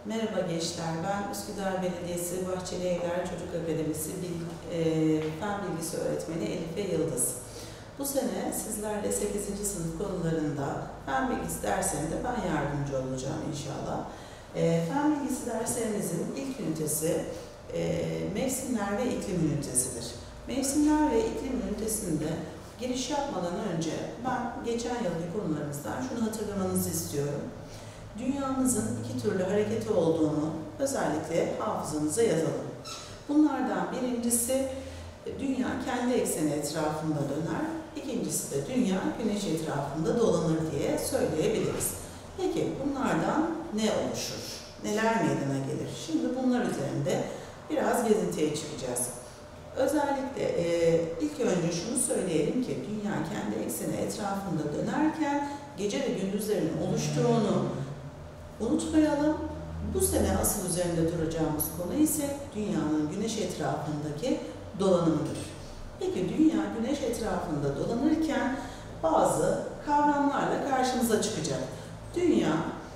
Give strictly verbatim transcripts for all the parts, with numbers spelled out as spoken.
Merhaba gençler, ben Üsküdar Belediyesi Bahçeli Evler Çocuk Akademisi Bil, e, Fen Bilgisi Öğretmeni Elife Yıldız. Bu sene sizlerle sekizinci sınıf konularında Fen Bilgisi derslerinde ben yardımcı olacağım inşallah. E, Fen Bilgisi derslerimizin ilk ünitesi e, mevsimler ve iklim ünitesidir. Mevsimler ve iklim ünitesinde giriş yapmadan önce ben geçen yılki konularımızdan şunu hatırlamanızı istiyorum. Dünyamızın iki türlü hareketi olduğunu özellikle hafızanıza yazalım. Bunlardan birincisi dünya kendi ekseni etrafında döner, ikincisi de dünya güneş etrafında dolanır diye söyleyebiliriz. Peki bunlardan ne oluşur? Neler meydana gelir? Şimdi bunlar üzerinde biraz gezintiye çıkacağız. Özellikle e, ilk önce şunu söyleyelim ki dünya kendi ekseni etrafında dönerken gece ve gündüzlerin oluştuğunu unutmayalım. Bu sene asıl üzerinde duracağımız konu ise dünyanın güneş etrafındaki dolanımıdır. Peki dünya güneş etrafında dolanırken bazı kavramlarla karşımıza çıkacak. Dünya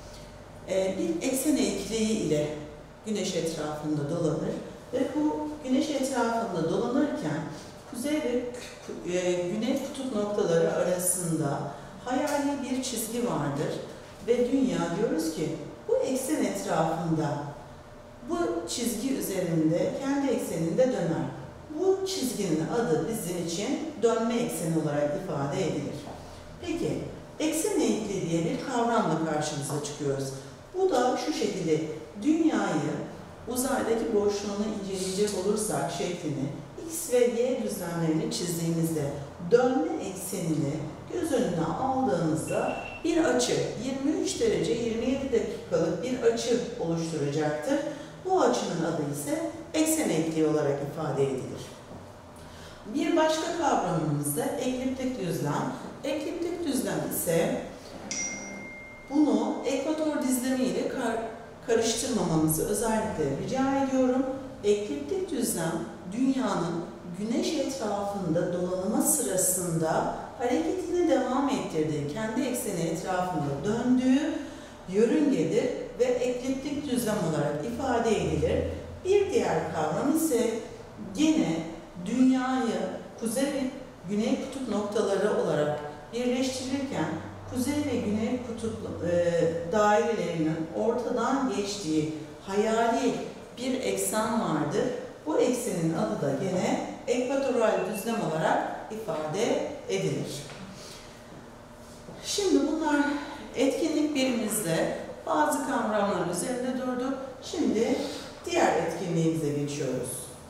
e, bir eksen eğikliği ile güneş etrafında dolanır ve bu güneş etrafında dolanırken kuzey ve e, güney kutup noktaları arasında hayali bir çizgi vardır. Ve dünya diyoruz ki bu eksen etrafında, bu çizgi üzerinde kendi ekseninde döner. Bu çizginin adı bizim için dönme ekseni olarak ifade edilir. Peki, eksen eğikliği diye bir kavramla karşımıza çıkıyoruz. Bu da şu şekilde, dünyayı uzaydaki boşluğunu inceleyecek olursak şeklini, x ve y düzlemlerini çizdiğimizde dönme eksenini göz önüne aldığımızda bir açı, yirmi üç derece yirmi yedi dakikalık bir açı oluşturacaktır. Bu açının adı ise eksen eğikliği olarak ifade edilir. Bir başka kavramımız da ekliptik düzlem. Ekliptik düzlem ise bunu ekvator dizlemi ile kar karıştırmamamızı özellikle rica ediyorum. Ekliptik düzlem dünyanın güneş etrafında dolanımı sırasında hareketini devam ettirdiği, kendi ekseni etrafında döndüğü yörüngedir ve ekliptik düzlem olarak ifade edilir. Bir diğer kavram ise gene dünyayı kuzey ve güney kutup noktaları olarak birleştirirken kuzey ve güney kutup e, dairelerinin ortadan geçtiği hayali bir eksen vardır. Bu eksenin adı da gene ekvatoral düzlem olarak ifade edilir. Şimdi bunlar etkinlik birimizde bazı kavramlar üzerinde durduk. Şimdi diğer etkinliğimize geçiyoruz.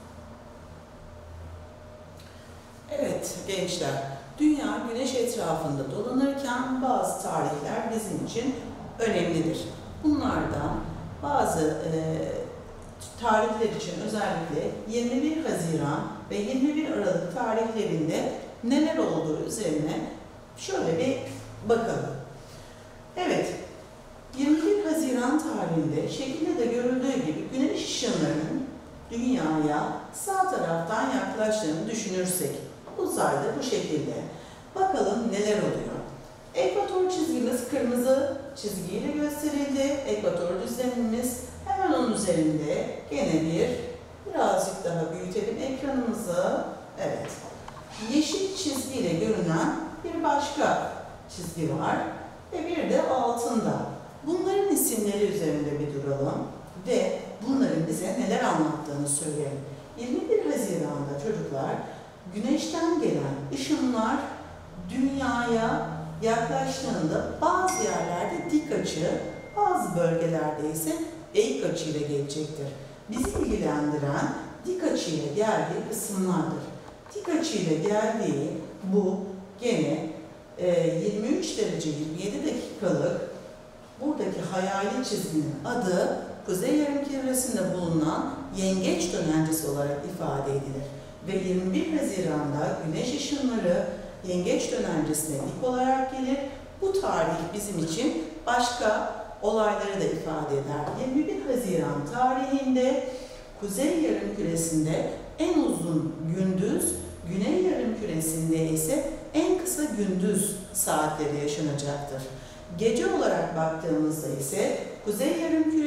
Evet gençler, dünya güneş etrafında dolanırken bazı tarihler bizim için önemlidir. Bunlardan bazı e, tarihler için özellikle yirmi bir Haziran ve yirmi bir Aralık tarihlerinde neler olduğu üzerine şöyle bir bakalım. Evet, yirmi bir Haziran tarihinde şekilde de görüldüğü gibi güneş ışınlarının dünyaya sağ taraftan yaklaştığını düşünürsek, uzayda bu şekilde. Bakalım neler oluyor. Ekvator çizgimiz kırmızı çizgiyle gösterildi. Ekvator düzlemimiz hemen onun üzerinde gene bir birazcık daha büyütelim ekranımızı. Evet. Yeşil çizgiyle görünen bir başka çizgi var ve bir de altında. Bunların isimleri üzerinde bir duralım ve bunların bize neler anlattığını söyleyelim. yirmi bir Haziran'da çocuklar güneşten gelen ışınlar dünyaya yaklaştığında bazı yerlerde dik açı, bazı bölgelerde ise eğik açı ile gelecektir. Bizi ilgilendiren dik açı ile geldiği kısımlardır. Dik açı ile geldiği bu gene e, yirmi üç derece yirmi yedi dakikalık buradaki hayali çizginin adı kuzey yarımküresinde bulunan yengeç dönencesi olarak ifade edilir. Ve yirmi bir Haziran'da güneş ışınları yengeç dönencesine dik olarak gelir. Bu tarih bizim için başka olayları da ifade eder. yirmi bir Haziran tarihinde kuzey yarımküresinde en uzun gündüz, güney yarımküresinde ise en kısa gündüz saatleri yaşanacaktır. Gece olarak baktığımızda ise kuzey yarımküresinde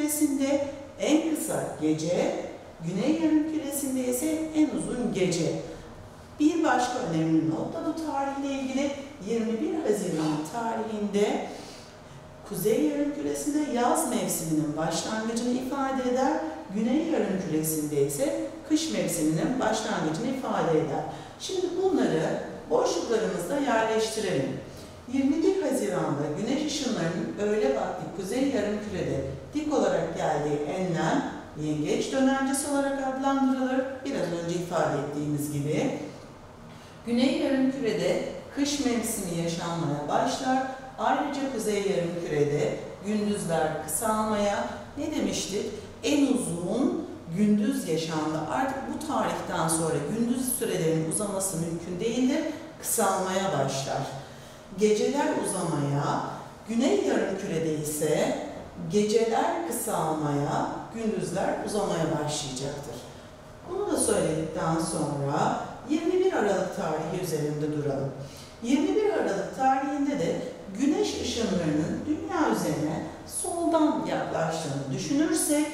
tarihinde en kısa gece, güney yarımküresinde ise en uzun gece. Bir başka önemli not da bu tarihle ilgili yirmi bir Haziran tarihinde kuzey yarımküresinde yaz mevsiminin başlangıcını ifade eder, güney yarımküresinde ise kış mevsiminin başlangıcını ifade eder. Şimdi bunları boşluklarımızda yerleştirelim. yirmi bir Haziran'da güneş ışınlarının öğle vakti kuzey yarımkürede dik olarak geldiği enlem yengeç dönencesi olarak adlandırılır. Biraz önce ifade ettiğimiz gibi. Güney yarımkürede kış mevsimi yaşanmaya başlar. Ayrıca kuzey yarımkürede gündüzler kısalmaya, ne demiştik? En uzun gündüz yaşandı. Artık bu tarihten sonra gündüz sürelerinin uzaması mümkün değildir. Kısalmaya başlar. Geceler uzamaya, güney yarımkürede ise geceler kısalmaya, gündüzler uzamaya başlayacaktır. Bunu da söyledikten sonra yirmi bir Aralık tarihi üzerinde duralım. yirmi bir Aralık tarihinde de güneş ışınlarının dünya üzerine soldan yaklaştığını düşünürsek,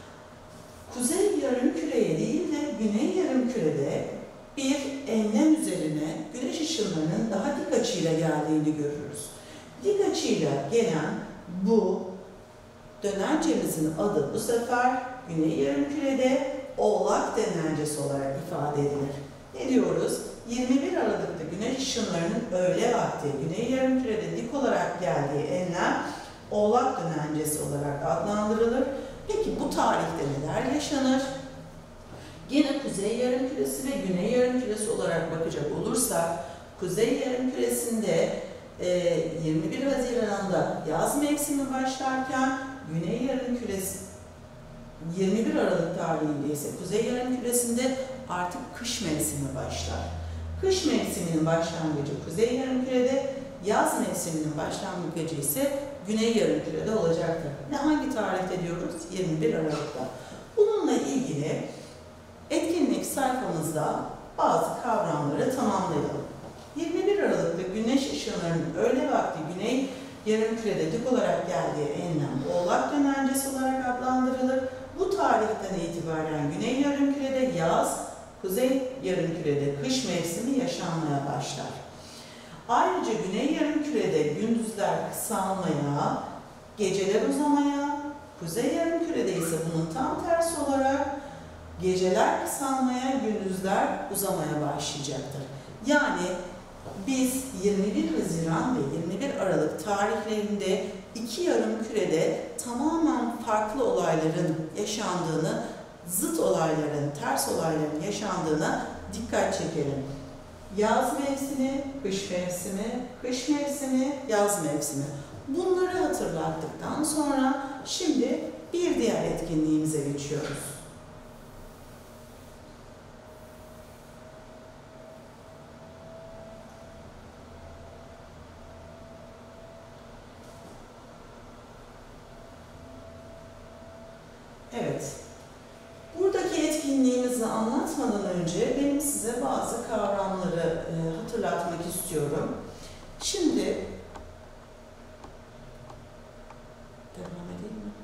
kuzey yarımküreye değil de güney yarımkürede bir enlem üzerine güneş ışınlarının daha dik açıyla geldiğini görürüz. Dik açıyla gelen bu dönencemizin adı bu sefer güney yarımkürede Oğlak dönencesi olarak ifade edilir. Ne diyoruz? yirmi bir Aralık'ta güneş ışınlarının öğle vakti güney yarımkürede dik olarak geldiği enlem Oğlak dönencesi olarak adlandırılır. Peki bu tarihte neler yaşanır? Yine kuzey yarımküresi ve güney yarımküresi olarak bakacak olursak, kuzey yarımküresinde e, yirmi bir Haziran'da yaz mevsimi başlarken, güney yarımküresi yirmi bir Aralık tarihinde ise kuzey yarımküresinde artık kış mevsimi başlar. Kış mevsiminin başlangıcı kuzey yarımkürede, yaz mevsiminin başlangıcı ise güney yarımkürede olacaktır. Ne hangi tarihte diyoruz? yirmi bir Aralık'ta. Bununla ilgili etkinlik sayfamızda bazı kavramları tamamlayalım. yirmi bir Aralık'ta güneş ışınlarının öğle vakti güney yarımkürede dik olarak geldiği enlem Oğlak dönencesi olarak adlandırılır. Bu tarihten itibaren güney yarımkürede yaz, kuzey yarımkürede kış mevsimi yaşanmaya başlar. Ayrıca güney yarımkürede gündüzler kısalmaya, geceler uzamaya, kuzey yarımkürede ise bunun tam tersi olarak geceler kısalmaya, gündüzler uzamaya başlayacaktır. Yani biz yirmi bir Haziran ve yirmi bir Aralık tarihlerinde iki yarımkürede tamamen farklı olayların yaşandığını, zıt olayların, ters olayların yaşandığına dikkat çekelim. Yaz mevsimi, kış mevsimi, kış mevsimi, yaz mevsimi. Bunları hatırlattıktan sonra şimdi bir diğer etkinliğimize geçiyoruz. Evet. Buradaki etkinliğimizi anlatmadan önce benim size bazı kavramları e, hatırlatmak istiyorum. Şimdi devam edeyim mi?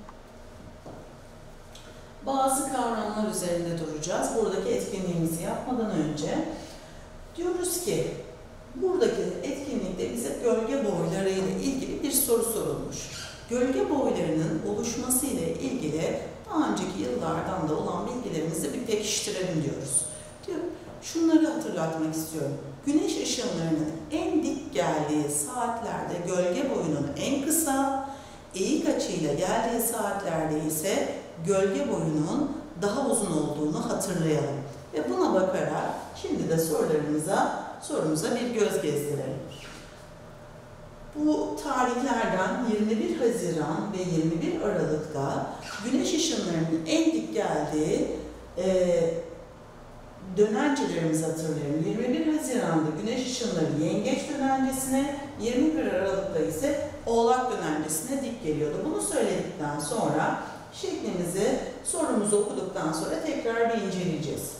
Bazı kavramlar üzerinde duracağız. Buradaki etkinliğimizi yapmadan önce diyoruz ki buradaki etkinlikte bize gölge boyları ile ilgili bir soru sorulmuş. Gölge boylarının oluşması ile ilgili daha önceki yıllardan da olan bilgilerimizi bir pekiştirelim diyoruz. Diyor, şunları hatırlatmak istiyorum. Güneş ışınlarının en dik geldiği saatlerde gölge boyunun en kısa, eğik açıyla geldiği saatlerde ise gölge boyunun daha uzun olduğunu hatırlayalım. Ve buna bakarak şimdi de sorularımıza, sorumuza bir göz gezdirelim. Bu tarihlerden yirmi bir Haziran ve yirmi bir Aralık'ta güneş ışınlarının en dik geldiği e, dönencelerimizi hatırlayalım. yirmi bir Haziran'da güneş ışınları yengeç dönencesine, yirmi bir Aralık'ta ise Oğlak dönencesine dik geliyordu. Bunu söyledikten sonra şeklimizi, sorumuzu okuduktan sonra tekrar bir inceleyeceğiz.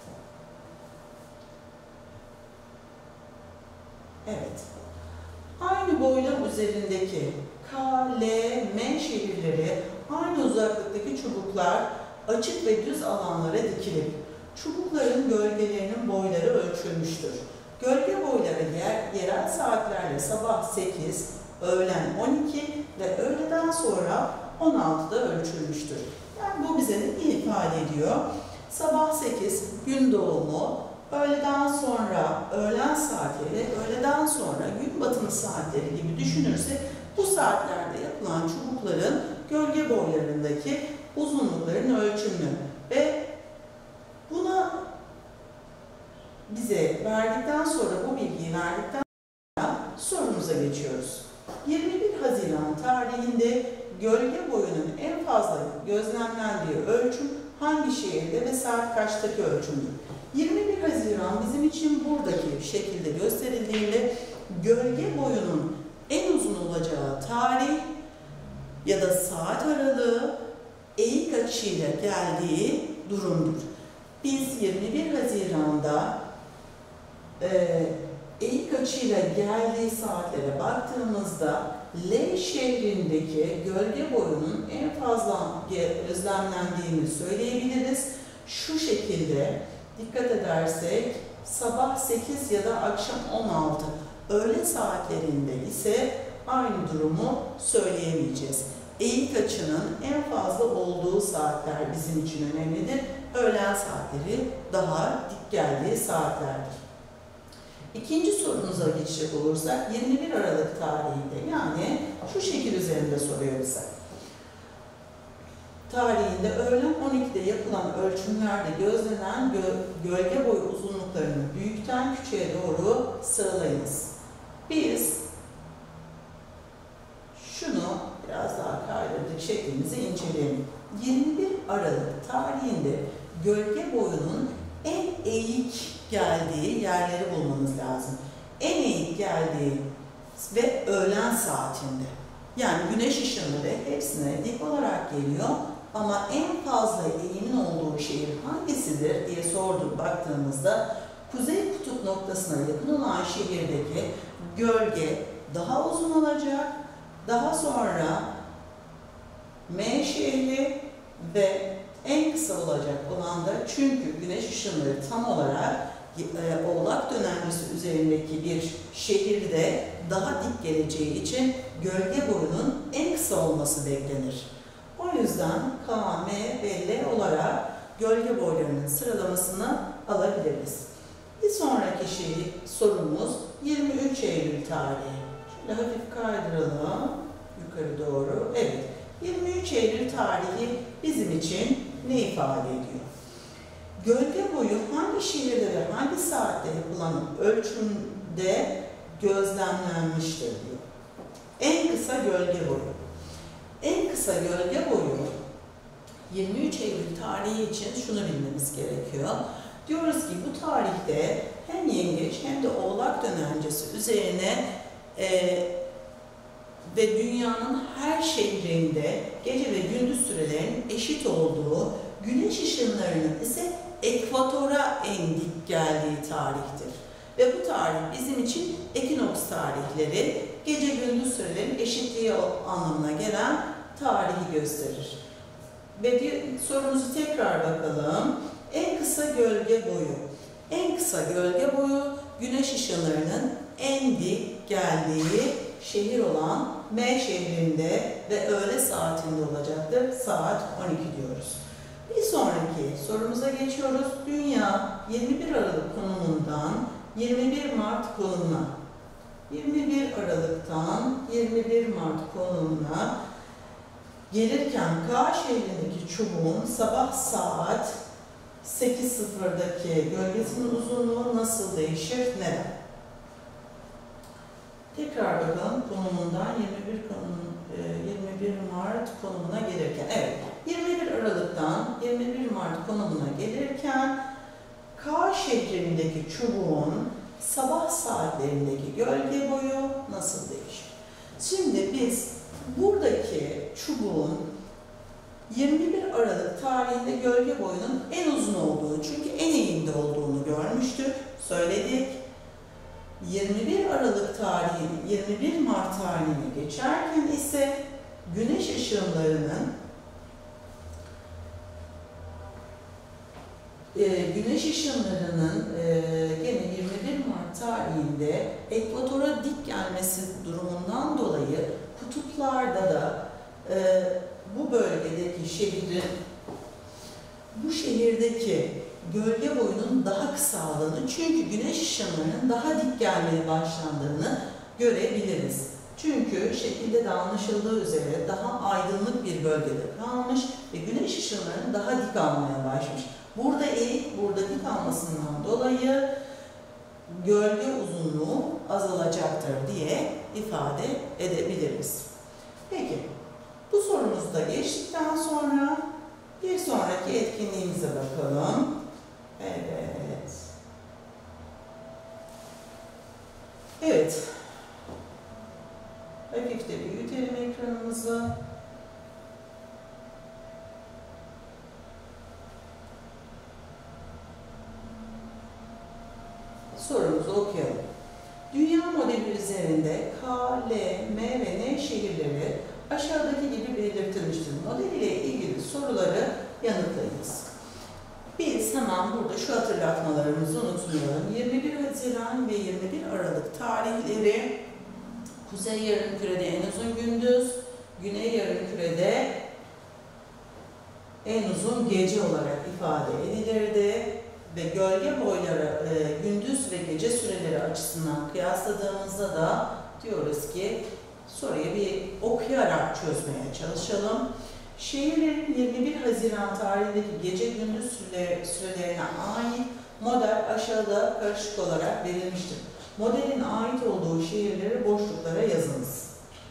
Evet. Aynı boylam üzerindeki K, L, M şehirleri aynı uzaklıktaki çubuklar açık ve düz alanlara dikilip çubukların gölgelerinin boyları ölçülmüştür. Gölge boyları yer, yerel saatlerle sabah sekiz, öğlen on iki ve öğleden sonra on altıda ölçülmüştür. Yani bu bize ne ifade ediyor? Sabah sekiz gün doğumu, öğleden sonra öğlen saatleri, öğleden sonra gün batımı saatleri gibi düşünürsek bu saatlerde yapılan çubukların gölge boylarındaki uzunlukların ölçümü ve buna bize verdikten sonra, bu bilgiyi verdikten sonra sorumuza geçiyoruz. yirmi bir Haziran tarihinde gölge boyunun en fazla gözlemlendiği ölçüm hangi şehirde ve saat kaçtaki ölçümdür? yirmi bir Haziran bizim için buradaki şekilde gösterildiğinde gölge boyunun en uzun olacağı tarih ya da saat aralığı eğik açıyla geldiği durumdur. Biz yirmi bir Haziran'da e, eğik açıyla geldiği saatlere baktığımızda L şehrindeki gölge boyunun en fazla gözlemlendiğini söyleyebiliriz. Şu şekilde dikkat edersek sabah sekiz ya da akşam on altı, öğle saatlerinde ise aynı durumu söyleyemeyeceğiz. Eğik açının en fazla olduğu saatler bizim için önemlidir. Öğlen saatleri daha dik geldiği saatlerdir. İkinci sorumuza geçecek olursak yirmi bir Aralık tarihinde, yani şu şekil üzerinde soruyor bize. Tarihinde öğlen on ikide yapılan ölçümlerde gözlenen gö gölge boyu uzunluklarını büyükten küçüğe doğru sıralayınız. Biz şunu biraz daha kaydırdık şeklimizi inceleyelim. yirmi bir Aralık tarihinde gölge boyunun en eğik geldiği yerleri bulmamız lazım. En eğik geldiği ve öğlen saatinde. Yani güneş ışınları hepsine dik olarak geliyor ama en fazla eğimin olduğu şehir hangisidir diye sorduk baktığımızda kuzey kutup noktasına yakın olan şehirdeki gölge daha uzun olacak. Daha sonra M şehri ve en kısa olacak olan da, çünkü güneş ışınları tam olarak e, Oğlak dönemcisi üzerindeki bir şehirde daha dik geleceği için gölge boyunun en kısa olması beklenir. O yüzden K, M ve L olarak gölge boylarının sıralamasını alabiliriz. Bir sonraki şey, sorumuz yirmi üç Eylül tarihi. Şöyle hafif kaydıralım yukarı doğru. Evet, yirmi üç Eylül tarihi bizim için ne ifade ediyor? Gölge boyu hangi şehirde ve hangi saatte yapılan ölçümde gözlemlenmiştir diyor. En kısa gölge boyu. En kısa gölge boyu yirmi üç Eylül tarihi için şunu bilmemiz gerekiyor. Diyoruz ki bu tarihte hem Yengeç hem de Oğlak dönencesi üzerine e, ve dünyanın her şehrinde gece ve gündüz sürelerinin eşit olduğu, güneş ışınlarının ise ekvatora en dik geldiği tarihtir. Ve bu tarih bizim için ekinoks tarihleri, gece gündüz sürelerinin eşitliği anlamına gelen tarihi gösterir. Ve sorumuzu tekrar bakalım. En kısa gölge boyu. En kısa gölge boyu güneş ışınlarının en dik geldiği şehir olan M şehrinde ve öğle saatinde olacaktır. Saat on iki diyoruz. Bir sonraki sorumuza geçiyoruz. Dünya yirmi bir Aralık konumundan yirmi bir Mart konumuna. yirmi bir Aralık'tan yirmi bir Mart konumuna gelirken K şehrindeki çubuğun sabah saat sekiz sıfırdaki gölgesinin uzunluğu nasıl değişir, neden? Tekrar bakalım konumundan yirmi bir, konum, yirmi bir Mart konumuna gelirken. Evet, yirmi bir Aralık'tan yirmi bir Mart konumuna gelirken K şehrindeki çubuğun sabah saatlerindeki gölge boyu nasıl değişir? Şimdi biz buradaki çubuğun yirmi bir Aralık tarihinde gölge boyunun en uzun olduğunu, çünkü en eğimde olduğunu görmüştük, söyledik. yirmi bir Aralık tarihi, yirmi bir Mart tarihine geçerken ise güneş ışınlarının e, güneş ışınlarının e, gene yirmi bir Mart tarihinde ekvatora dik gelmesi durumundan dolayı kutuplarda da e, bu bölgedeki şehrin, bu şehirdeki gölge boyunun daha kısaldığını, çünkü güneş ışınlarının daha dik gelmeye başlandığını görebiliriz. Çünkü şekilde de anlaşıldığı üzere daha aydınlık bir bölgede kalmış ve güneş ışınlarının daha dik almaya başlamış. Burada eğik, burada dik almasından dolayı gölge uzunluğu azalacaktır diye ifade edebiliriz. Peki, bu sorumuzu da geçtikten sonra bir sonraki etkinliğimize bakalım. Evet. Evet. Hafif de büyütelim ekranımızı. Sorumuzu okuyalım. Dünya modeli üzerinde K, L, M ve N şehirleri aşağıdaki gibi belirtilmiştir. Model ile ilgili soruları yanıtlayınız. Biz hemen burada şu hatırlatmalarımızı unutmayalım. yirmi bir Haziran ve yirmi bir Aralık tarihleri kuzey yarımkürede en uzun gündüz, güney yarımkürede en uzun gece olarak ifade edilirdi ve gölge boyları e, gündüz ve gece süreleri açısından kıyasladığımızda da diyoruz ki soruyu bir okuyarak çözmeye çalışalım. Şehirlerin yirmi bir Haziran tarihindeki gece gündüz sürelerine ait model aşağıda karışık olarak verilmiştir. Modelin ait olduğu şehirleri boşluklara yazınız.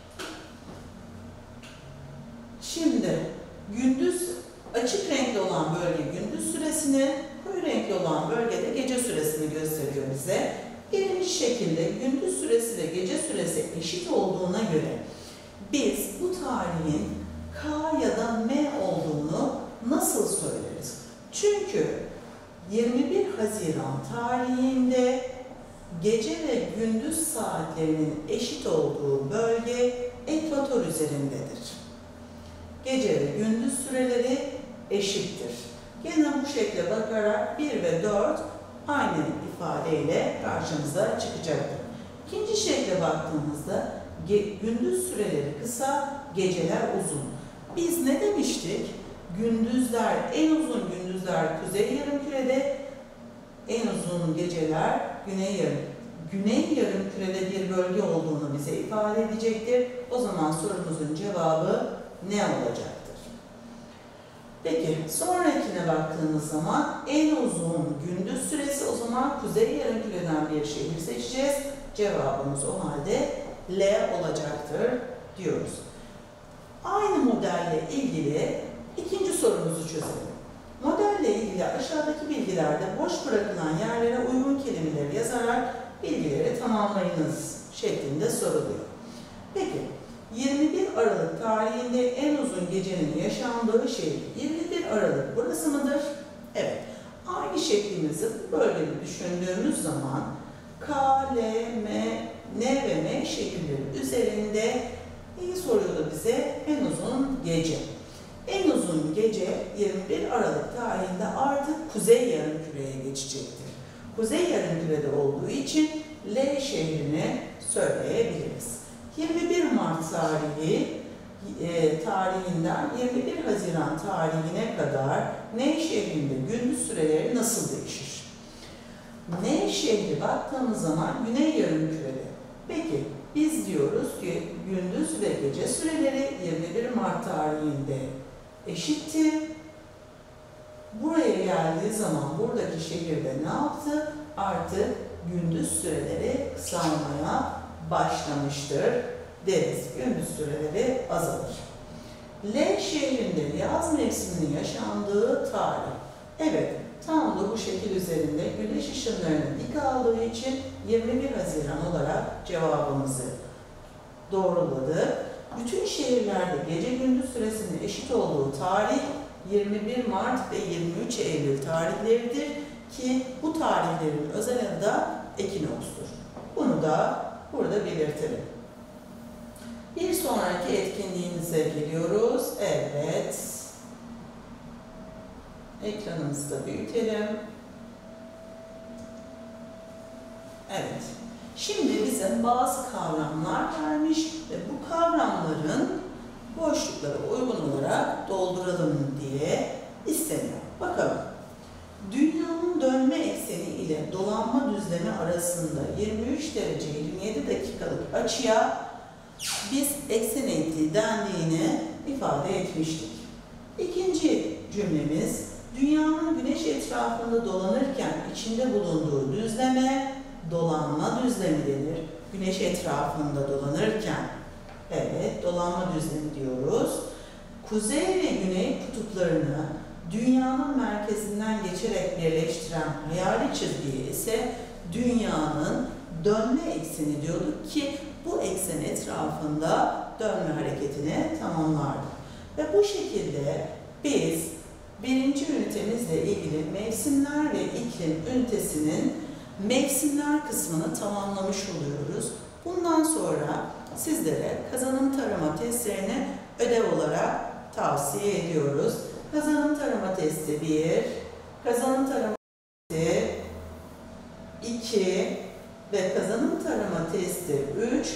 Şimdi gündüz açık renkli olan bölge gündüz süresini, koyu renkli olan bölgede gece süresini gösteriyor bize. Birinci şekilde gündüz süresi ve gece süresi eşit olduğuna göre biz bu tarihin K ya da M olduğunu nasıl söyleriz? Çünkü yirmi bir Haziran tarihinde gece ve gündüz saatlerinin eşit olduğu bölge ekvator üzerindedir. Gece ve gündüz süreleri eşittir. Gene bu şekle bakarak bir ve dört aynı ifadeyle karşımıza çıkacaktır. İkinci şekle baktığımızda gündüz süreleri kısa, geceler uzun. Biz ne demiştik? Gündüzler, en uzun gündüzler kuzey yarımkürede, en uzun geceler güney yarım. Güney yarımkürede bir bölge olduğunu bize ifade edecektir. O zaman sorumuzun cevabı ne olacaktır? Peki, sonrakine baktığımız zaman en uzun gündüz süresi, o zaman kuzey yarımküreden bir şehir seçeceğiz. Cevabımız o halde L olacaktır diyoruz. Aynı modelle ilgili ikinci sorumuzu çözelim. Modelle ilgili aşağıdaki bilgilerde boş bırakılan yerlere uygun kelimeleri yazarak bilgileri tamamlayınız şeklinde soruluyor. Peki, yirmi bir Aralık tarihinde en uzun gecenin yaşandığı şehir yirmi bir Aralık burası mıdır? Evet. Aynı şeklimizi böyle bir düşündüğümüz zaman K, L, M, N ve M şehirleri üzerinde neyi soruyordu bize? En uzun gece. En uzun gece yirmi bir Aralık tarihinde artık kuzey yarımküreye geçecektir. Kuzey yarımkürede olduğu için L şehrini söyleyebiliriz. yirmi bir Mart tarihi e, tarihinden yirmi bir Haziran tarihine kadar N şehrinde gündüz süreleri nasıl değişir? N şehri baktığımız zaman güney yarımkürede. Peki biz diyoruz ki gündüz ve gece süreleri yirmi bir Mart tarihinde eşitti. Buraya geldiği zaman buradaki şehirde ne yaptı? Artık gündüz süreleri kısalmaya başlamıştır deriz. Gündüz süreleri azalır. L şehrinde yaz mevsiminin yaşandığı tarih. Evet, tam da bu şekil üzerinde güneş ışınlarını dik aldığı için yirmi bir Haziran olarak cevabımızı doğruladık. Bütün şehirlerde gece gündüz süresinin eşit olduğu tarih yirmi bir Mart ve yirmi üç Eylül tarihleridir ki bu tarihlerin özel adı da ekinokstur. Bunu da burada belirtelim. Bir sonraki etkinliğimize geliyoruz. Evet. Ekranımızı da büyütelim. Evet. Şimdi bize bazı kavramlar vermiş ve bu kavramların boşluklara uygun olarak dolduralım diye isteniyor. Bakalım. Dünyanın dönme ekseni ile dolanma düzlemi arasında yirmi üç derece yirmi yedi dakikalık açıya biz eksen eğikliği dendiğini ifade etmiştik. İkinci cümlemiz, dünyanın güneş etrafında dolanırken içinde bulunduğu düzleme dolanma düzlemi denir. Güneş etrafında dolanırken, evet, dolanma düzlemi diyoruz. Kuzey ve güney kutuplarını dünyanın merkezinden geçerek birleştiren hayali çizgiye ise dünyanın dönme ekseni diyorduk ki bu eksen etrafında dönme hareketini tamamlardı. Ve bu şekilde biz birinci ünitemizle ilgili mevsimler ve iklim ünitesinin mevsimler kısmını tamamlamış oluyoruz. Bundan sonra sizlere kazanım tarama testlerini ödev olarak tavsiye ediyoruz. Kazanım tarama testi bir, kazanım tarama testi iki ve kazanım tarama testi üç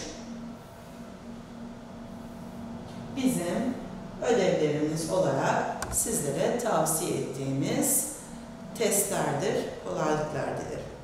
bizim ödevlerimiz olarak sizlere tavsiye ettiğimiz testlerdir. Kolaylıklar dilerim.